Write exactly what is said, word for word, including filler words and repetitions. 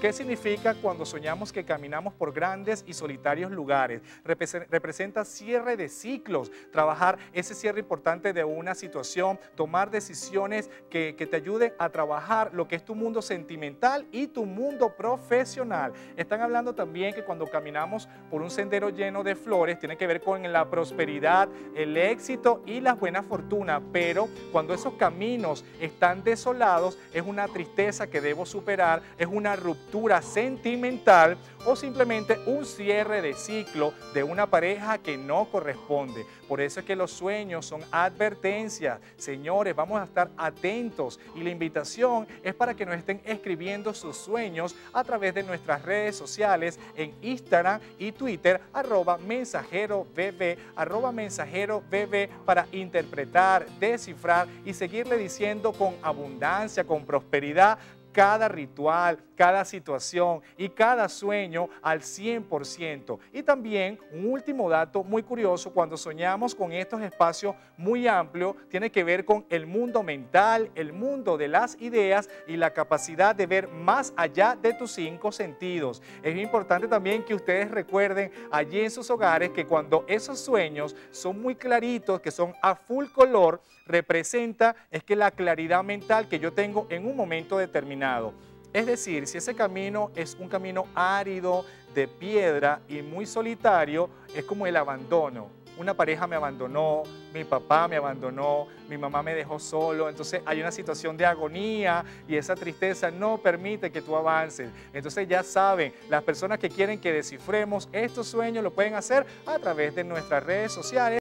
¿Qué significa cuando soñamos que caminamos por grandes y solitarios lugares? Repre- representa cierre de ciclos, trabajar ese cierre importante de una situación, tomar decisiones que, que te ayuden a trabajar lo que es tu mundo sentimental y tu mundo profesional. Están hablando también que cuando caminamos por un sendero lleno de flores, tiene que ver con la prosperidad, el éxito y la buena fortuna, pero cuando esos caminos están desolados, es una tristeza que debo superar, es una ruptura sentimental o simplemente un cierre de ciclo de una pareja que no corresponde. Por eso es que los sueños son advertencias. Señores, vamos a estar atentos y la invitación es para que nos estén escribiendo sus sueños a través de nuestras redes sociales en Instagram y Twitter, arroba mensajero bb, arroba mensajero bb, para interpretar, descifrar y seguirle diciendo con abundancia, con prosperidad, cada ritual, cada situación y cada sueño al cien por ciento. Y también un último dato muy curioso, cuando soñamos con estos espacios muy amplios, tiene que ver con el mundo mental, el mundo de las ideas y la capacidad de ver más allá de tus cinco sentidos. Es importante también que ustedes recuerden allí en sus hogares que cuando esos sueños son muy claritos, que son a full color, representa es que la claridad mental que yo tengo en un momento determinado. Es decir, si ese camino es un camino árido, de piedra y muy solitario, es como el abandono. Una pareja me abandonó, mi papá me abandonó, mi mamá me dejó solo, entonces hay una situación de agonía y esa tristeza no permite que tú avances. Entonces ya saben, las personas que quieren que descifremos estos sueños lo pueden hacer a través de nuestras redes sociales.